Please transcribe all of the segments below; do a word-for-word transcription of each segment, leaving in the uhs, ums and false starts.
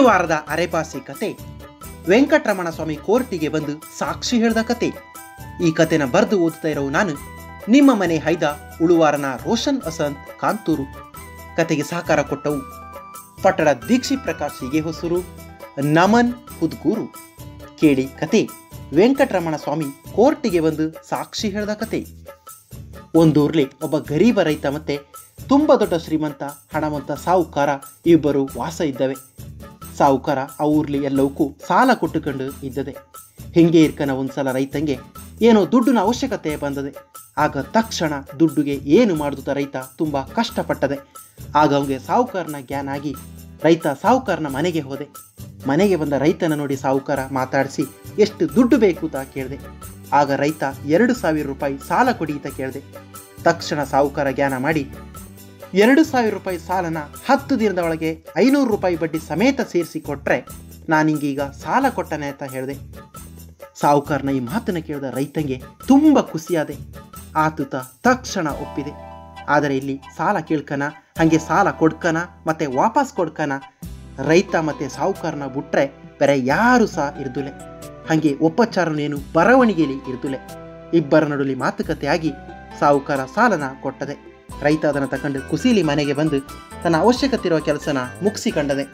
ಉಳುವಾರದ ಅರೆಪಾಸಿ ಕತೆ ವೆಂಕಟರಮಣ ಸ್ವಾಮಿ ಕೋರ್ಟಿಗೆ ಬಂದು ಸಾಕ್ಷಿ ಹೇಳಿದ ಕತೆ. ಈ ಕತೆನ ಬರೆದು ಓದುತ್ತಾ ಇರೋ ನಾನು ನಿಮ್ಮ ಮನೆ ಹೈದ ಉಳುವಾರನ ರೋಷನ್ ವಸಂತ್ ಕಾಂತೂರು. ಕತೆಗೆ ಸಹಕಾರ ಕೊಟ್ಟವು ಪಟ್ಟಣ ದೀಕ್ಷಿ ಪ್ರಕಾಶ್ seegehosur, ನಮನ್ ಹuduguru. ಕೇಳಿ ಕತೆ ವೆಂಕಟರಮಣ ಸ್ವಾಮಿ ಕೋರ್ಟಿಗೆ ಬಂದು ಸಾಕ್ಷಿ ಹೇಳಿದ ಕತೆ. ಒಂದೂರ್ಲಿ ಒಬ್ಬ ಗರೀಬ ರೈತ ಮತ್ತೆ ತುಂಬ ದೊಡ್ಡ ಶ್ರೀಮಂತ ಹಣವಂತ ಸಾಹುಕಾರ ಇಬ್ಬರು ವಾಸ ಇದ್ದವೆ. ಸಾಹುಕಾರ ಆ ಊರ್ಲಿ ಎಲ್ಲವಕ್ಕೂ ಸಾಲ ಕೊಟ್ಟುಕೊಂಡು ಇದ್ದದೆ. ಹಿಂಗೆ ಇರ್ಕನ ಒಂದ್ಸಲ ರೈತಂಗೆ ಏನೋ ದುಡ್ಡಿನ ಅವಶ್ಯಕತೆ ಬಂದದೆ. ಆಗ ತಕ್ಷಣ ದುಡ್ಡುಗೆ ಏನು ಮಾಡುತ್ತ ರೈತ ತುಂಬ ಕಷ್ಟಪಟ್ಟದೆ. ಆಗ ಅವನಿಗೆ ಸಾಹುಕಾರನ ಜ್ಞಾನ ಆಗಿ ರೈತ ಸಾಹುಕಾರನ ಮನೆಗೆ ಹೋದೆ. ಮನೆಗೆ ಬಂದ ರೈತನ ನೋಡಿ ಸಾಹುಕಾರ ಮಾತಾಡಿಸಿ ಎಷ್ಟು ದುಡ್ಡು ಬೇಕು ಅಂತ ಕೇಳಿದೆ. ಆಗ ರೈತ ಎರಡು ಸಾವಿರ ರೂಪಾಯಿ ಸಾಲ ಕೊಡಿ ಅಂತ ಕೇಳಿದೆ. ತಕ್ಷಣ ಸಾಹುಕಾರ ಜ್ಞಾನ ಮಾಡಿ ಎರಡು ಸಾವಿರ ರೂಪಾಯಿ ಸಾಲನ ಹತ್ತು ದಿನದ ಒಳಗೆ ಐನೂರು ರೂಪಾಯಿ ಬಡ್ಡಿ ಸಮೇತ ಸೇರಿಸಿ ಕೊಟ್ಟರೆ ನಾನು ಹಿಂಗೀಗ ಸಾಲ ಕೊಟ್ಟನೆ ಅಂತ ಹೇಳಿದೆ. ಸಾಹುಕಾರನ ಈ ಮಾತನ್ನು ಕೇಳಿದ ರೈತಂಗೆ ತುಂಬ ಖುಷಿಯಾದೆ. ಆತುತ ತಕ್ಷಣ ಒಪ್ಪಿದೆ. ಆದರೆ ಇಲ್ಲಿ ಸಾಲ ಕೇಳ್ಕನ ಹಾಗೆ ಸಾಲ ಕೊಡ್ಕನ ಮತ್ತೆ ವಾಪಸ್ ಕೊಡ್ಕನ ರೈತ ಮತ್ತೆ ಸಾಹುಕಾರನ ಬಿಟ್ರೆ ಬೇರೆ ಯಾರು ಸಹ ಇರ್ದುಲೆ. ಹಾಗೆ ಒಪ್ಪಚಾರನೇನು ಬರವಣಿಗೆಯಲ್ಲಿ ಇರ್ದುಲೆ. ಇಬ್ಬರ ನಡುಲಿ ಮಾತುಕತೆ ಆಗಿ ಸಾಹುಕಾರ ಸಾಲನ ಕೊಟ್ಟದೆ. ರೈತ ಅದನ್ನು ತಕೊಂಡು ಕುಸೀಲಿ ಮನೆಗೆ ಬಂದು ತನ್ನ ಅವಶ್ಯಕತೆ ಇರುವ ಕೆಲಸನ ಮುಗಿಸಿಕೊಂಡದೆ.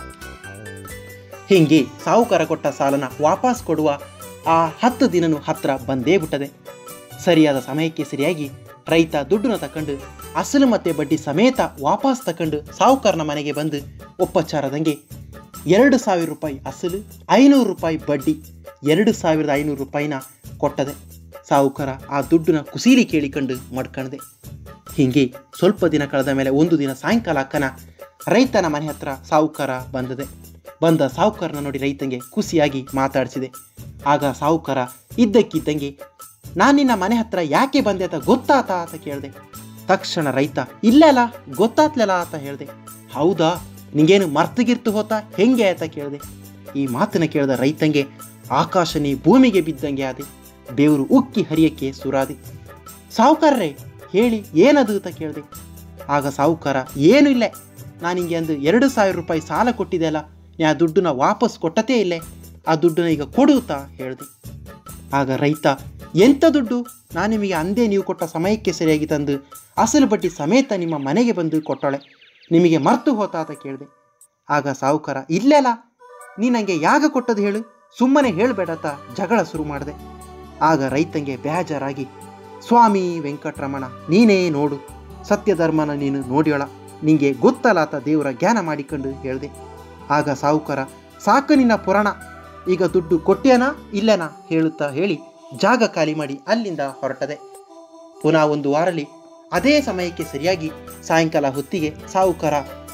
ಹೀಗೆ ಸಾಹುಕಾರ ಕೊಟ್ಟ ಸಾಲನ ವಾಪಸ್ ಕೊಡುವ ಆ ಹತ್ತು ದಿನನೂ ಹತ್ರ ಬಂದೇ ಬಿಟ್ಟದೆ. ಸರಿಯಾದ ಸಮಯಕ್ಕೆ ಸರಿಯಾಗಿ ರೈತ ದುಡ್ಡನ್ನ ತಕೊಂಡು ಅಸಲು ಮತ್ತೆ ಬಡ್ಡಿ ಸಮೇತ ವಾಪಸ್ ತಕೊಂಡು ಸಾಹುಕಾರನ ಮನೆಗೆ ಬಂದು ಒಪ್ಪಚಾರದಂಗೆ ಎರಡು ಸಾವಿರ ರೂಪಾಯಿ ಅಸಲು ಐನೂರು ರೂಪಾಯಿ ಬಡ್ಡಿ ಎರಡು ಸಾವಿರದ ಐನೂರು ರೂಪಾಯಿನ ಕೊಟ್ಟದೆ. ಸಾಹುಕಾರ ಆ ದುಡ್ಡನ್ನ ಕುಸೀಲಿ ಕೇಳಿಕೊಂಡು ಮಡ್ಕಣದೆ. ಹೀಗೆ ಸ್ವಲ್ಪ ದಿನ ಕಳೆದ ಮೇಲೆ ಒಂದು ದಿನ ಸಾಯಂಕಾಲ ಅಕ್ಕನ ರೈತನ ಮನೆ ಹತ್ರ ಸಾಹುಕಾರ ಬಂದದೆ. ಬಂದ ಸಾಹುಕಾರನ ನೋಡಿ ರೈತಂಗೆ ಖುಷಿಯಾಗಿ ಮಾತಾಡಿಸಿದೆ. ಆಗ ಸಾಹುಕಾರ ಇದ್ದಕ್ಕಿದ್ದಂಗೆ ನಾನು ನಿನ್ನ ಮನೆ ಹತ್ರ ಯಾಕೆ ಬಂದೆ ಅಂತ ಗೊತ್ತಾತ ಅಂತ ಕೇಳಿದೆ. ತಕ್ಷಣ ರೈತ ಇಲ್ಲಲ್ಲ ಗೊತ್ತಾತ್ಲಲ್ಲ ಅಂತ ಹೇಳಿದೆ. ಹೌದಾ, ನಿಂಗೇನು ಮರ್ತಗಿರ್ತು ಹೋತಾ ಹೆಂಗೆ ಅಂತ ಕೇಳಿದೆ. ಈ ಮಾತನ್ನ ಕೇಳಿದ ರೈತಂಗೆ ಆಕಾಶನೇ ಭೂಮಿಗೆ ಬಿದ್ದಂಗೆ ಆದೆ. ಬೇವರು ಉಕ್ಕಿ ಹರಿಯಕ್ಕೆ ಸುರಾದೆ. ಸಾಹುಕಾರರೇ ಹೇಳಿ ಏನದು ಅಂತ ಕೇಳಿದೆ. ಆಗ ಸಾಹುಕಾರ ಏನು ಇಲ್ಲ, ನಾನು ಹಿಂಗೆ ಅಂದು ಎರಡು ಸಾವಿರ ರೂಪಾಯಿ ಸಾಲ ಕೊಟ್ಟಿದೆ ಅಲ್ಲ, ನೀ ಆ ದುಡ್ಡನ್ನ ವಾಪಸ್ ಕೊಟ್ಟತೇ ಇಲ್ಲೇ, ಆ ದುಡ್ಡನ್ನ ಈಗ ಕೊಡುತ್ತಾ ಹೇಳಿದೆ. ಆಗ ರೈತ ಎಂಥ ದುಡ್ಡು, ನಾನು ನಿಮಗೆ ಅಂದೇ ನೀವು ಕೊಟ್ಟ ಸಮಯಕ್ಕೆ ಸರಿಯಾಗಿ ತಂದು ಅಸಲು ಬಡ್ಡಿ ಸಮೇತ ನಿಮ್ಮ ಮನೆಗೆ ಬಂದು ಕೊಟ್ಟಳೆ, ನಿಮಗೆ ಮರ್ತು ಹೋತಾ ಅಂತ ಕೇಳಿದೆ. ಆಗ ಸಾಹುಕಾರ ಇಲ್ಲೆಲ್ಲ ನೀ ನನಗೆ ಯಾಗ ಕೊಟ್ಟದು ಹೇಳು, ಸುಮ್ಮನೆ ಹೇಳಬೇಡತ್ತ ಜಗಳ ಶುರು ಮಾಡಿದೆ. ಆಗ ರೈತಂಗೆ ಬೇಜಾರಾಗಿ ಸ್ವಾಮಿ ವೆಂಕಟರಮಣ ನೀನೇ ನೋಡು, ಸತ್ಯಧರ್ಮನ ನೀನು ನೋಡ್ಯೋಳ, ನಿಂಗೆ ಗೊತ್ತಲಾತ ದೇವರ ಜ್ಞಾನ ಮಾಡಿಕೊಂಡು ಹೇಳಿದೆ. ಆಗ ಸಾಹುಕಾರ ಸಾಕು ನಿನ್ನ ಪುರಾಣ, ಈಗ ದುಡ್ಡು ಕೊಟ್ಟೇನಾ ಇಲ್ಲೇನಾ ಹೇಳುತ್ತಾ ಹೇಳಿ ಜಾಗ ಖಾಲಿ ಮಾಡಿ ಅಲ್ಲಿಂದ ಹೊರಟದೆ. ಪುನಃ ಒಂದು ವಾರಲ್ಲಿ ಅದೇ ಸಮಯಕ್ಕೆ ಸರಿಯಾಗಿ ಸಾಯಂಕಾಲ ಹೊತ್ತಿಗೆ ಸಾಹುಕಾರ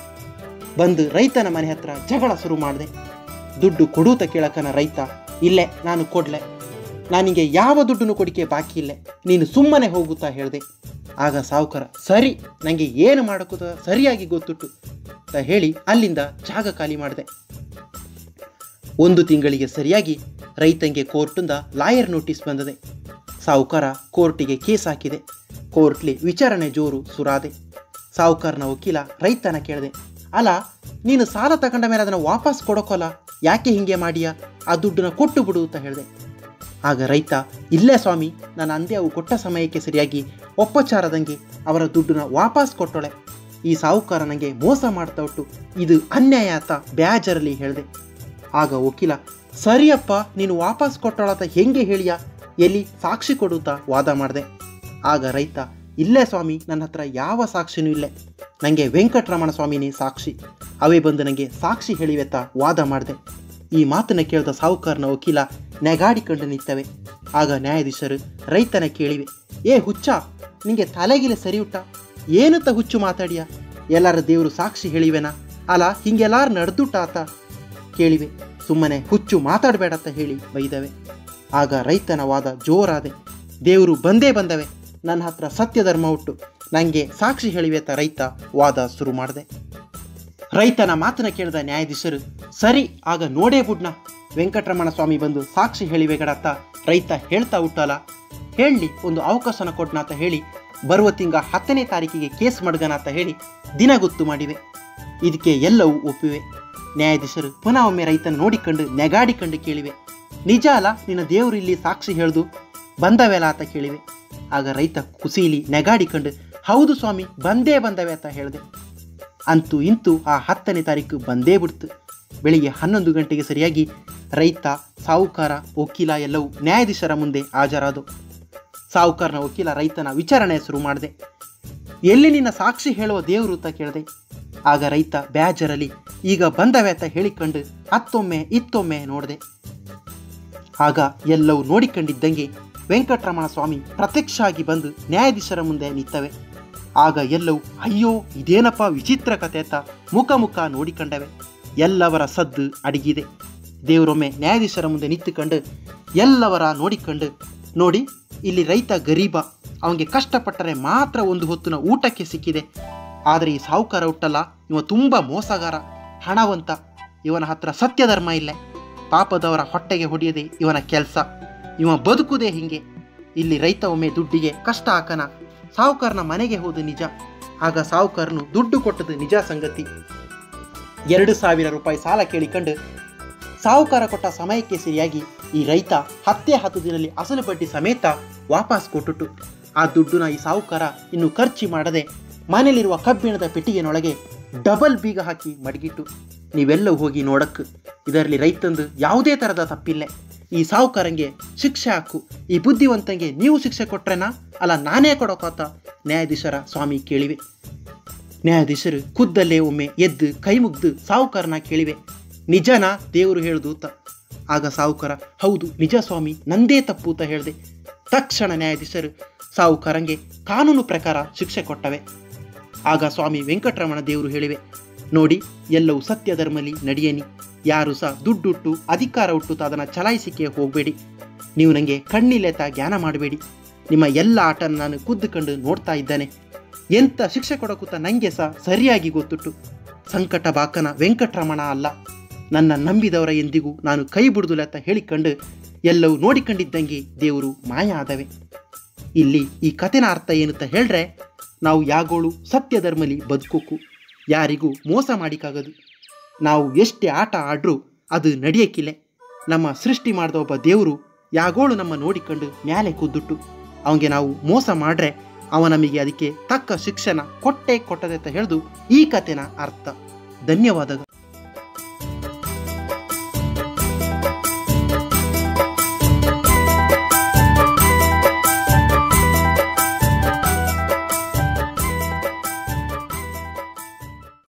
ಬಂದು ರೈತನ ಮನೆ ಹತ್ರ ಜಗಳ ಶುರು ಮಾಡಿದೆ. ದುಡ್ಡು ಕೊಡೂತ ಕೇಳಕನ ರೈತ ಇಲ್ಲೇ ನಾನು ಕೊಡ್ಲೆ, ನಾನಿಗೆ ಯಾವ ದುಡ್ಡನ್ನು ಕೊಡಿಕೆ ಬಾಕಿ ಇಲ್ಲೇ, ನೀನು ಸುಮ್ಮನೆ ಹೋಗುತ್ತಾ ಹೇಳಿದೆ. ಆಗ ಸಾಹುಕಾರ ಸರಿ ನನಗೆ ಏನು ಮಾಡೋಕ್ಕೂ ಸರಿಯಾಗಿ ಗೊತ್ತುಟ್ಟು ಅಂತ ಹೇಳಿ ಅಲ್ಲಿಂದ ಜಾಗ ಖಾಲಿ ಮಾಡಿದೆ. ಒಂದು ತಿಂಗಳಿಗೆ ಸರಿಯಾಗಿ ರೈತಂಗೆ ಕೋರ್ಟಿಂದ ಲಾಯರ್ ನೋಟಿಸ್ ಬಂದದೆ. ಸಾಹುಕಾರ ಕೋರ್ಟಿಗೆ ಕೇಸ್ ಹಾಕಿದೆ. ಕೋರ್ಟ್ಲಿ ವಿಚಾರಣೆ ಜೋರು ಸುರಾದೆ. ಸಾಹುಕಾರನ ವಕೀಲ ರೈತನ ಕೇಳಿದೆ, ಅಲ್ಲ ನೀನು ಸಾಲ ತಗೊಂಡ ಮೇಲೆ ಅದನ್ನು ವಾಪಸ್ ಕೊಡೋಕಲ್ಲ, ಯಾಕೆ ಹೀಗೆ ಮಾಡಿಯಾ, ಆ ದುಡ್ಡನ್ನ ಕೊಟ್ಟು ಬಿಡು ಅಂತ ಹೇಳಿದೆ. ಆಗ ರೈತ ಇಲ್ಲೇ ಸ್ವಾಮಿ, ನಾನು ಅಂದೇ ಅವು ಕೊಟ್ಟ ಸಮಯಕ್ಕೆ ಸರಿಯಾಗಿ ಒಪ್ಪಚಾರದಂಗೆ ಅವರ ದುಡ್ಡನ್ನ ವಾಪಸ್ ಕೊಟ್ಟೊಳೆ, ಈ ಸಾಹುಕಾರ ನನಗೆ ಮೋಸ ಮಾಡ್ತಾ ಉಂಟು, ಇದು ಅನ್ಯಾಯ ಅಂತ ಬೇಜಾರಲ್ಲಿ ಹೇಳಿದೆ. ಆಗ ವಕೀಲ ಸರಿಯಪ್ಪ ನೀನು ವಾಪಸ್ ಕೊಟ್ಟೊಳತ ಹೆಂಗೆ ಹೇಳಿಯಾ, ಎಲ್ಲಿ ಸಾಕ್ಷಿ ಕೊಡುತ್ತಾ ವಾದ ಮಾಡಿದೆ. ಆಗ ರೈತ ಇಲ್ಲೇ ಸ್ವಾಮಿ, ನನ್ನ ಹತ್ರ ಯಾವ ಸಾಕ್ಷಿನೂ ಇಲ್ಲೇ, ನನಗೆ ವೆಂಕಟರಮಣ ಸ್ವಾಮಿನೇ ಸಾಕ್ಷಿ, ಅವೇ ಬಂದು ನನಗೆ ಸಾಕ್ಷಿ ಹೇಳಿವೆತ್ತ ವಾದ ಮಾಡಿದೆ. ಈ ಮಾತನ್ನು ಕೇಳಿದ ಸಾಹುಕಾರನ ವಕೀಲ ನೆಗಾಡಿಕೊಂಡು ನಿಂತವೆ. ಆಗ ನ್ಯಾಯಾಧೀಶರು ರೈತನ ಕೇಳಿವೆ, ಏ ಹುಚ್ಚ ನಿಂಗೆ ತಲೆಗಿಲೆ ಸರಿ ಉಟ್ಟ, ಏನಂತ ಹುಚ್ಚು ಮಾತಾಡಿಯ, ಎಲ್ಲರ ದೇವರು ಸಾಕ್ಷಿ ಹೇಳಿವೆನಾ, ಅಲ್ಲ ಹಿಂಗೆಲ್ಲಾರು ನಡೆದುಟ್ಟ ಆತ ಕೇಳಿವೆ. ಸುಮ್ಮನೆ ಹುಚ್ಚು ಮಾತಾಡಬೇಡತ್ತ ಹೇಳಿ ಬೈದವೆ. ಆಗ ರೈತನ ವಾದ ಜೋರಾದೆ. ದೇವರು ಬಂದೇ ಬಂದವೆ, ನನ್ನ ಹತ್ರ ಸತ್ಯ ಧರ್ಮ ಉಟ್ಟು ನನಗೆ ಸಾಕ್ಷಿ ಹೇಳಿವೆತ ರೈತ ವಾದ ಶುರು ಮಾಡಿದೆ. ರೈತನ ಮಾತನ್ನ ಕೇಳಿದ ನ್ಯಾಯಾಧೀಶರು ಸರಿ ಆಗ ನೋಡೇ ಬುಡ್ನ, ವೆಂಕಟರಮಣ ಸ್ವಾಮಿ ಬಂದು ಸಾಕ್ಷಿ ಹೇಳಿವೆಗಡತ್ತ ರೈತ ಹೇಳ್ತಾ ಉಟ್ಟಲ್ಲ, ಹೇಳಲಿ ಒಂದು ಅವಕಾಶನ ಕೊಡ್ನ ಅಂತ ಹೇಳಿ ಬರುವ ತಿಂಗ ಹತ್ತನೇ ತಾರೀಕಿಗೆ ಕೇಸ್ ಮಡ್ಗನ ಅಂತ ಹೇಳಿ ದಿನ ಗೊತ್ತು ಮಾಡಿವೆ. ಇದಕ್ಕೆ ಎಲ್ಲವೂ ಒಪ್ಪಿವೆ. ನ್ಯಾಯಾಧೀಶರು ಪುನಃ ಒಮ್ಮೆ ರೈತನ ನೋಡಿಕೊಂಡು ನೆಗಾಡಿಕೊಂಡು ಕೇಳಿವೆ, ನಿಜ ಅಲ್ಲ ನಿನ್ನ ದೇವರು ಇಲ್ಲಿ ಸಾಕ್ಷಿ ಹೇಳ್ದು ಬಂದವೆಲ್ಲ ಅಂತ ಕೇಳಿವೆ. ಆಗ ರೈತ ಕುಸೀಲಿ ನೆಗಾಡಿಕೊಂಡು ಹೌದು ಸ್ವಾಮಿ ಬಂದೇ ಬಂದವೆ ಅಂತ ಹೇಳಿದೆ. ಅಂತೂ ಇಂತೂ ಆ ಹತ್ತನೇ ತಾರೀಕು ಬಂದೇ ಬಿಡ್ತು. ಬೆಳಿಗ್ಗೆ ಹನ್ನೊಂದು ಗಂಟೆಗೆ ಸರಿಯಾಗಿ ರೈತ, ಸಾಹುಕಾರ, ವಕೀಲ ಎಲ್ಲವೂ ನ್ಯಾಯಾಧೀಶರ ಮುಂದೆ ಹಾಜರಾದವು. ಸಾಹುಕಾರನ ವಕೀಲ ರೈತನ ವಿಚಾರಣೆ ಶುರು ಮಾಡಿದೆ. ಎಲ್ಲಿ ನಿನ್ನ ಸಾಕ್ಷಿ ಹೇಳುವ ದೇವರು ಅಂತ ಕೇಳಿದೆ. ಆಗ ರೈತ ಬೇಜಾರಲ್ಲಿ ಈಗ ಬಂದವೆ ಅಂತ ಹೇಳಿಕೊಂಡು ಹತ್ತೊಮ್ಮೆ ಇತ್ತೊಮ್ಮೆ ನೋಡಿದೆ. ಆಗ ಎಲ್ಲವೂ ನೋಡಿಕೊಂಡಿದ್ದಂಗೆ ವೆಂಕಟರಮಣ ಸ್ವಾಮಿ ಪ್ರತ್ಯಕ್ಷ ಆಗಿ ಬಂದು ನ್ಯಾಯಾಧೀಶರ ಮುಂದೆ ನಿಂತವೆ. ಆಗ ಎಲ್ಲವೂ ಅಯ್ಯೋ ಇದೇನಪ್ಪ ವಿಚಿತ್ರ ಕಥೆ ಅಂತ ಮುಖ ಮುಖ ನೋಡಿಕೊಂಡವೆ. ಎಲ್ಲವರ ಸದ್ದು ಅಡಗಿದೆ. ದೇವರೊಮ್ಮೆ ನ್ಯಾಯಾಧೀಶರ ಮುಂದೆ ನಿಂತುಕೊಂಡು ಎಲ್ಲವರ ನೋಡಿಕೊಂಡು, ನೋಡಿ ಇಲ್ಲಿ ರೈತ ಗರೀಬ, ಅವನಿಗೆ ಕಷ್ಟಪಟ್ಟರೆ ಮಾತ್ರ ಒಂದು ಹೊತ್ತಿನ ಊಟಕ್ಕೆ ಸಿಕ್ಕಿದೆ. ಆದರೆ ಈ ಸಾಹುಕಾರ ಹುಟ್ಟಲ್ಲ, ಇವ ತುಂಬ ಮೋಸಗಾರ, ಹಣವಂತ, ಇವನ ಹತ್ರ ಸತ್ಯಧರ್ಮ ಇಲ್ಲ. ಪಾಪದವರ ಹೊಟ್ಟೆಗೆ ಹೊಡೆಯದೆ ಇವನ ಕೆಲಸ, ಇವ ಬದುಕುದೇ ಹಿಂಗೆ. ಇಲ್ಲಿ ರೈತ ಒಮ್ಮೆ ದುಡ್ಡಿಗೆ ಕಷ್ಟ ಹಾಕನ ಸಾಹುಕಾರನ ಮನೆಗೆ ಹೋದ ನಿಜ. ಆಗ ಸಾಹುಕಾರನು ದುಡ್ಡು ಕೊಟ್ಟದು ನಿಜ ಸಂಗತಿ. ಎರಡು ಸಾವಿರ ರೂಪಾಯಿ ಸಾಲ ಕೇಳಿಕೊಂಡು ಸಾಹುಕಾರ ಕೊಟ್ಟ ಸಮಯಕ್ಕೆ ಸರಿಯಾಗಿ ಈ ರೈತ ಹತ್ತೇ ಹತ್ತು ದಿನದಲ್ಲಿ ಅಸಲು ಬಡ್ಡಿ ಸಮೇತ ವಾಪಸ್ ಕೊಟ್ಟುಟ್ಟು. ಆ ದುಡ್ಡನ್ನ ಈ ಸಾಹುಕಾರ ಇನ್ನು ಖರ್ಚು ಮಾಡದೆ ಮನೆಯಲ್ಲಿರುವ ಕಬ್ಬಿಣದ ಪೆಟ್ಟಿಗೆನೊಳಗೆ ಡಬಲ್ ಬೀಗ ಹಾಕಿ ಮಡಗಿಟ್ಟು. ನೀವೆಲ್ಲವೂ ಹೋಗಿ ನೋಡಕ್ಕೆ, ಇದರಲ್ಲಿ ರೈತಂದು ಯಾವುದೇ ಥರದ ತಪ್ಪಿಲ್ಲ. ಈ ಸಾಹುಕಾರಂಗೆ ಶಿಕ್ಷೆ ಹಾಕು, ಈ ಬುದ್ಧಿವಂತಂಗೆ ನೀವು ಶಿಕ್ಷೆ ಕೊಟ್ರೇನಾ ಅಲ್ಲ ನಾನೇ ಕೊಡೋಕಾತ ನ್ಯಾಯಾಧೀಶರ ಸ್ವಾಮಿ ಕೇಳಿವೆ. ನ್ಯಾಯಾಧೀಶರು ಖುದ್ದಲ್ಲೇ ಒಮ್ಮೆ ಎದ್ದು ಕೈ ಮುಗ್ದು ಸಾಹುಕಾರನ ಕೇಳಿವೆ, ನಿಜನಾ ದೇವರು ಹೇಳ್ದು ತ. ಆಗ ಸಾಹುಕಾರ ಹೌದು ನಿಜ ಸ್ವಾಮಿ ನಂದೇ ತಪ್ಪು ಅಂತ ಹೇಳಿದೆ. ತಕ್ಷಣ ನ್ಯಾಯಾಧೀಶರು ಸಾಹುಕಾರಂಗೆ ಕಾನೂನು ಪ್ರಕಾರ ಶಿಕ್ಷೆ ಕೊಟ್ಟವೆ. ಆಗ ಸ್ವಾಮಿ ವೆಂಕಟರಮಣ ದೇವರು ಹೇಳಿವೆ, ನೋಡಿ ಎಲ್ಲವೂ ಸತ್ಯ ಧರ್ಮಲಿ ನಡೆಯನಿ, ಯಾರು ಸಹ ದುಡ್ಡುಟ್ಟು ಅಧಿಕಾರ ಹುಟ್ಟು ಅದನ್ನು ಚಲಾಯಿಸಿಕೆ ಹೋಗಬೇಡಿ. ನೀವು ನನಗೆ ಕಣ್ಣಿಲೆತ ಜ್ಞಾನ ಮಾಡಬೇಡಿ. ನಿಮ್ಮ ಎಲ್ಲ ಆಟನ ನಾನು ಕುದ್ದುಕೊಂಡು ನೋಡ್ತಾ ಇದ್ದಾನೆ. ಎಂಥ ಶಿಕ್ಷೆ ಕೊಡಕೂತ ನನಗೆ ಸಹ ಸರಿಯಾಗಿ ಗೊತ್ತುಟ್ಟು. ಸಂಕಟ ಬಾಕನ ವೆಂಕಟರಮಣ ಅಲ್ಲ, ನನ್ನ ನಂಬಿದವರ ಎಂದಿಗೂ ನಾನು ಕೈ ಬಿಡುದಿಲ್ಲ ಅಂತ ಹೇಳಿಕೊಂಡು ಎಲ್ಲವೂ ನೋಡಿಕೊಂಡಿದ್ದಂಗೆ ದೇವರು ಮಾಯ ಆದವೆ. ಇಲ್ಲಿ ಈ ಕಥೆನ ಅರ್ಥ ಏನಂತ ಹೇಳ್ರೆ, ನಾವು ಯಾಗೋಳು ಸತ್ಯ ಧರ್ಮಲಿ ಬದುಕೋಕು, ಯಾರಿಗೂ ಮೋಸ ಮಾಡಿಕಾಗದು. ನಾವು ಎಷ್ಟೇ ಆಟ ಆಡ್ರೂ ಅದು ನಡೆಯಕ್ಕಿಲ್ಲ. ನಮ್ಮ ಸೃಷ್ಟಿ ಮಾಡಿದ ಒಬ್ಬ ದೇವರು ಯಾಗೋಳು ನಮ್ಮ ನೋಡಿಕೊಂಡು ಮ್ಯಾಲೆ ಕುದ್ದುಟ್ಟು ಅವನಿಗೆ ನಾವು ಮೋಸ ಮಾಡ್ರೆ ಅವ ನಮಗೆ ಅದಕ್ಕೆ ತಕ್ಕ ಶಿಕ್ಷಣ ಕೊಟ್ಟೆ ಕೊಟ್ಟದೆ ಅಂತ ಹೇಳಿದು ಈ ಕಥೆನ ಅರ್ಥ. ಧನ್ಯವಾದಗಳು.